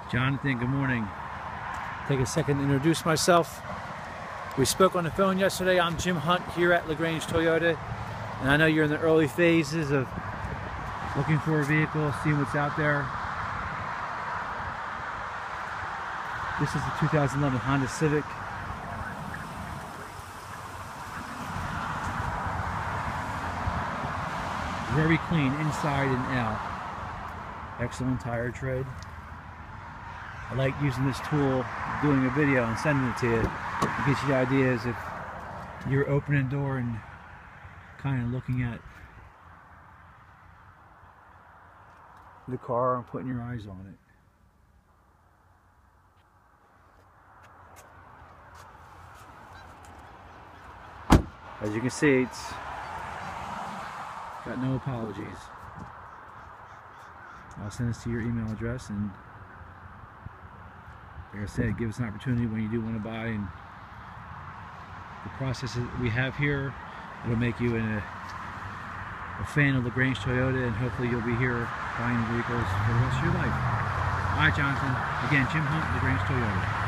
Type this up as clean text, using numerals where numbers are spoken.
Jonathan, good morning. Take a second to introduce myself. We spoke on the phone yesterday. I'm Jim Hunt here at LaGrange Toyota, and I know you're in the early phases of looking for a vehicle, seeing what's out there. This is the 2011 Honda Civic. Very clean inside and out. Excellent tire tread. I like using this tool, doing a video and sending it to you. It gives you ideas if you're opening a door and kind of looking at the car and putting your eyes on it. As you can see, it's got no apologies. I'll send this to your email address, and like I said, give us an opportunity when you do want to buy, and the process that we have here, it'll make you a fan of LaGrange Toyota, and hopefully you'll be here buying vehicles for the rest of your life. Alright, Jonathan. Again, Jim Hunt, LaGrange Toyota.